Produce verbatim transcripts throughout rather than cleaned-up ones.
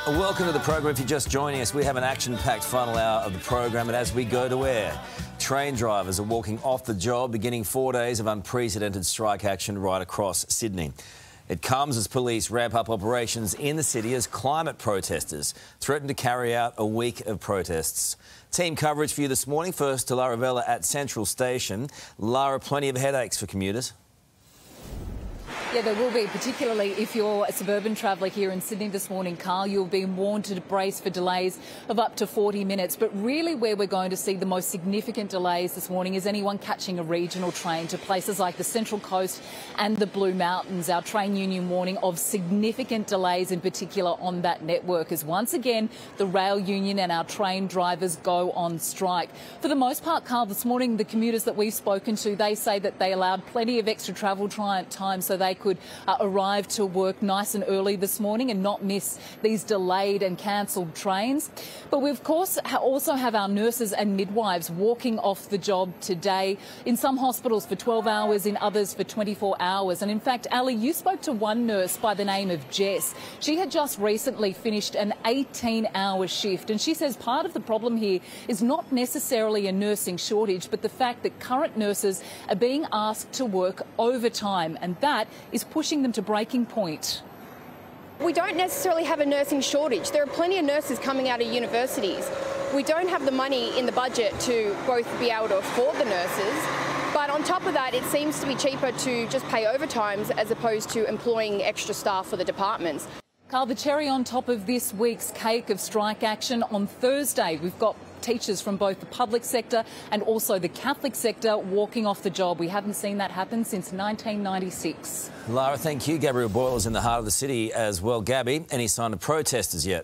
Welcome to the program. If you're just joining us, we have an action-packed final hour of the program, and as we go to air, train drivers are walking off the job, beginning four days of unprecedented strike action right across Sydney. It comes as police ramp up operations in the city as climate protesters threaten to carry out a week of protests. Team coverage for you this morning. First to Lara Vella at Central Station. Lara, plenty of headaches for commuters. Yeah, there will be, particularly if you're a suburban traveller here in Sydney this morning, Carl. You'll be warned to brace for delays of up to forty minutes. But really where we're going to see the most significant delays this morning is anyone catching a regional train to places like the Central Coast and the Blue Mountains. Our train union warning of significant delays in particular on that network as once again the rail union and our train drivers go on strike. For the most part, Carl, this morning the commuters that we've spoken to, they say that they allowed plenty of extra travel time so they could uh, arrive to work nice and early this morning and not miss these delayed and cancelled trains. But we, of course, ha also have our nurses and midwives walking off the job today, in some hospitals for twelve hours, in others for twenty-four hours. And in fact, Ali, you spoke to one nurse by the name of Jess. She had just recently finished an eighteen hour shift, and she says part of the problem here is not necessarily a nursing shortage, but the fact that current nurses are being asked to work overtime, and that is pushing them to breaking point. We don't necessarily have a nursing shortage. There are plenty of nurses coming out of universities. We don't have the money in the budget to both be able to afford the nurses, but on top of that, it seems to be cheaper to just pay overtimes as opposed to employing extra staff for the departments. Carl, the cherry on top of this week's cake of strike action, on Thursday we've got teachers from both the public sector and also the Catholic sector walking off the job. We haven't seen that happen since nineteen ninety-six. Lara, thank you. Gabrielle Boyle is in the heart of the city as well. Gabby, any sign of protesters yet?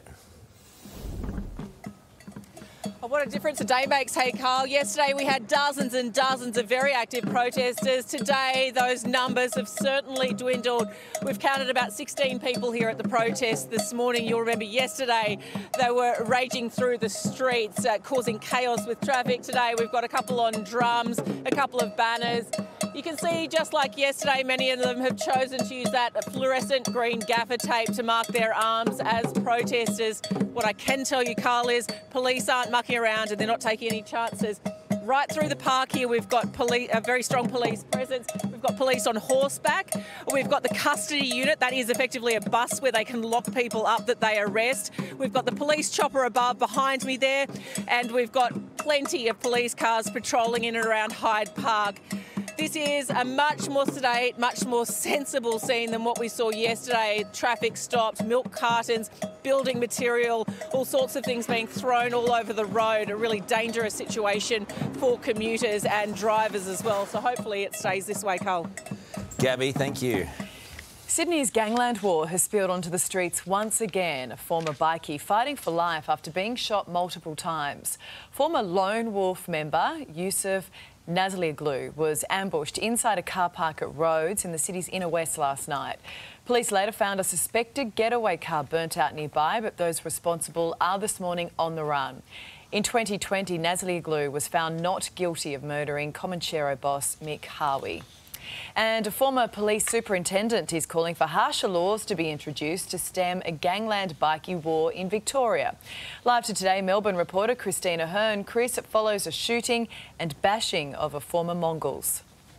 What a difference a day makes, hey Carl. Yesterday we had dozens and dozens of very active protesters. Today those numbers have certainly dwindled. We've counted about sixteen people here at the protest this morning. You'll remember yesterday they were raging through the streets, uh, causing chaos with traffic. Today we've got a couple on drums, a couple of banners. You can see, just like yesterday, many of them have chosen to use that fluorescent green gaffer tape to mark their arms as protesters. What I can tell you, Carl, is police aren't mucking around and they're not taking any chances. Right through the park here, we've got police, a very strong police presence. We've got police on horseback. We've got the custody unit. That is effectively a bus where they can lock people up that they arrest. We've got the police chopper above behind me there. And we've got plenty of police cars patrolling in and around Hyde Park. This is a much more sedate, much more sensible scene than what we saw yesterday. Traffic stopped, milk cartons, building material, all sorts of things being thrown all over the road. A really dangerous situation for commuters and drivers as well. So hopefully it stays this way, Carl. Gabby, thank you. Sydney's gangland war has spilled onto the streets once again. A former bikie fighting for life after being shot multiple times. Former Lone Wolf member Yusuf Nazlioglu was ambushed inside a car park at Rhodes in the city's inner west last night. Police later found a suspected getaway car burnt out nearby, but those responsible are this morning on the run. In twenty twenty, Nazlioglu was found not guilty of murdering Comanchero boss Mick Harvey. And a former police superintendent is calling for harsher laws to be introduced to stem a gangland bikie war in Victoria. Live to Today Melbourne reporter Christina Hearn. Chris, it follows a shooting and bashing of a former Mongols.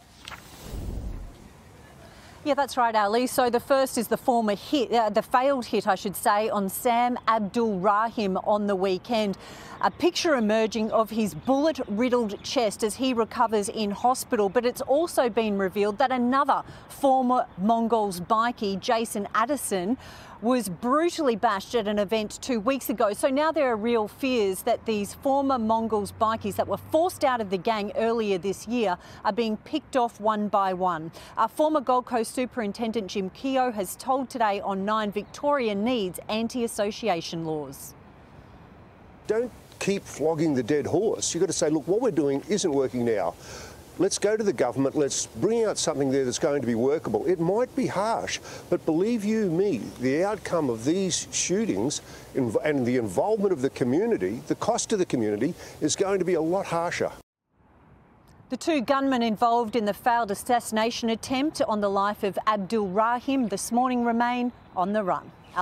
Yeah, that's right, Ali. So the first is the former hit, uh, the failed hit, I should say, on Sam Abdul Rahim on the weekend. A picture emerging of his bullet-riddled chest as he recovers in hospital. But it's also been revealed that another former Mongols bikie, Jason Addison, was brutally bashed at an event two weeks ago. So now there are real fears that these former Mongols bikies that were forced out of the gang earlier this year are being picked off one by one. Our former Gold Coast Superintendent Jim Keogh has told Today on nine Victoria needs anti-association laws. Don't keep flogging the dead horse. You've got to say, look, what we're doing isn't working now. Let's go to the government, let's bring out something there that's going to be workable. It might be harsh, but believe you me, the outcome of these shootings and the involvement of the community, the cost to the community, is going to be a lot harsher. The two gunmen involved in the failed assassination attempt on the life of Abdul Rahim this morning remain on the run. Ali.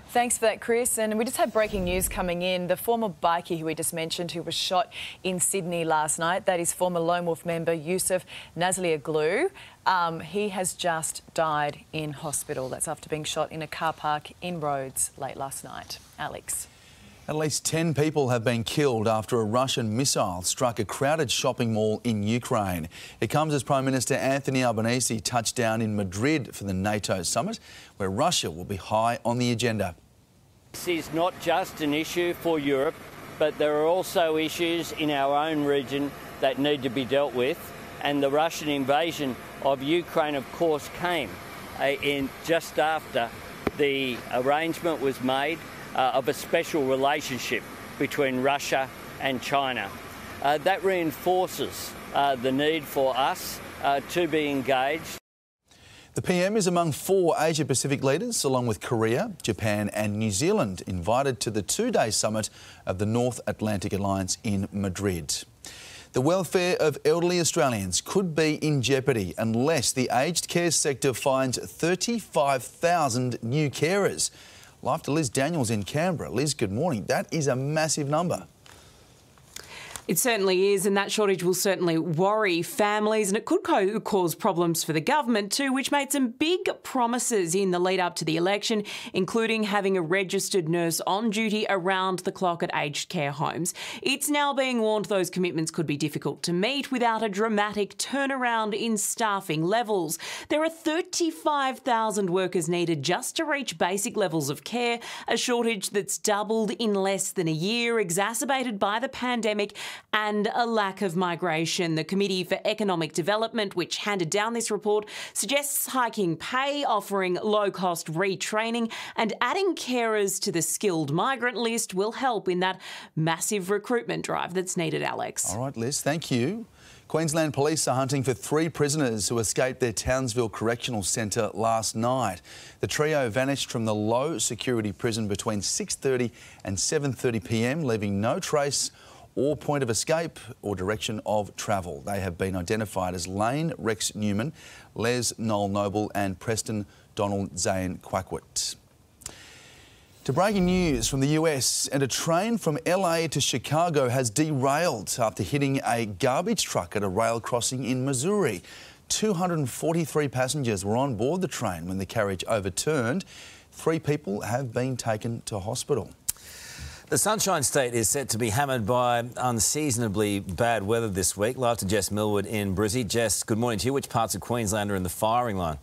Thanks for that, Chris. And we just had breaking news coming in. The former bikie who we just mentioned, who was shot in Sydney last night, that is former Lone Wolf member Yusuf Nazlioglu. Um, he has just died in hospital. That's after being shot in a car park in Rhodes late last night. Alex. At least ten people have been killed after a Russian missile struck a crowded shopping mall in Ukraine. It comes as Prime Minister Anthony Albanese touched down in Madrid for the NATO summit, where Russia will be high on the agenda. This is not just an issue for Europe, but there are also issues in our own region that need to be dealt with. And the Russian invasion of Ukraine, of course, came uh, in just after the arrangement was made uh, of a special relationship between Russia and China. Uh, that reinforces uh, the need for us uh, to be engaged. The P M is among four Asia-Pacific leaders, along with Korea, Japan and New Zealand, invited to the two-day summit of the North Atlantic Alliance in Madrid. The welfare of elderly Australians could be in jeopardy unless the aged care sector finds thirty-five thousand new carers. Live to Liz Daniels in Canberra. Liz, good morning. That is a massive number. It certainly is, and that shortage will certainly worry families, and it could co cause problems for the government too, which made some big promises in the lead up to the election, including having a registered nurse on duty around the clock at aged care homes. It's now being warned those commitments could be difficult to meet without a dramatic turnaround in staffing levels. There are thirty-five thousand workers needed just to reach basic levels of care, a shortage that's doubled in less than a year, exacerbated by the pandemic and a lack of migration. The Committee for Economic Development, which handed down this report, suggests hiking pay, offering low-cost retraining and adding carers to the skilled migrant list will help in that massive recruitment drive that's needed, Alex. All right, Liz, thank you. Queensland police are hunting for three prisoners who escaped their Townsville Correctional Centre last night. The trio vanished from the low-security prison between six thirty and seven thirty p m, leaving no trace or point of escape or direction of travel. They have been identified as Lane Rex Newman, Les Noel Noble and Preston Donald Zane Quackwit. To breaking news from the U S, and a train from L A to Chicago has derailed after hitting a garbage truck at a rail crossing in Missouri. two hundred forty-three passengers were on board the train when the carriage overturned. Three people have been taken to hospital. The Sunshine State is set to be hammered by unseasonably bad weather this week. Live to Jess Millwood in Brizzy. Jess, good morning to you. Which parts of Queensland are in the firing line?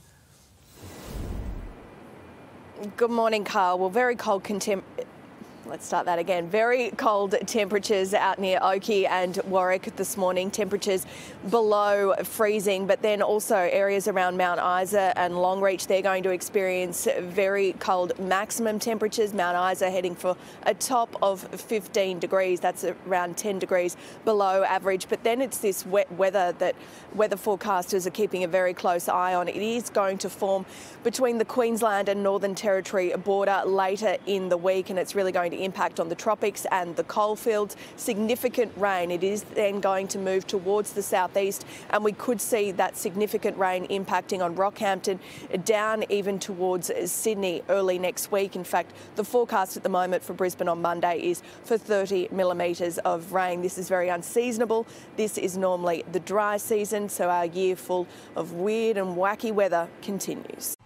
Good morning, Carl. Well, very cold contem... Let's start that again. Very cold temperatures out near Oakey and Warwick this morning. Temperatures below freezing, but then also areas around Mount Isa and Longreach, they're going to experience very cold maximum temperatures. Mount Isa heading for a top of fifteen degrees. That's around ten degrees below average. But then it's this wet weather that weather forecasters are keeping a very close eye on. It is going to form between the Queensland and Northern Territory border later in the week, and it's really going to impact on the tropics and the coalfields. Significant rain. It is then going to move towards the southeast, and we could see that significant rain impacting on Rockhampton, down even towards Sydney early next week. In fact, the forecast at the moment for Brisbane on Monday is for thirty millimetres of rain. This is very unseasonable. This is normally the dry season, so our year full of weird and wacky weather continues.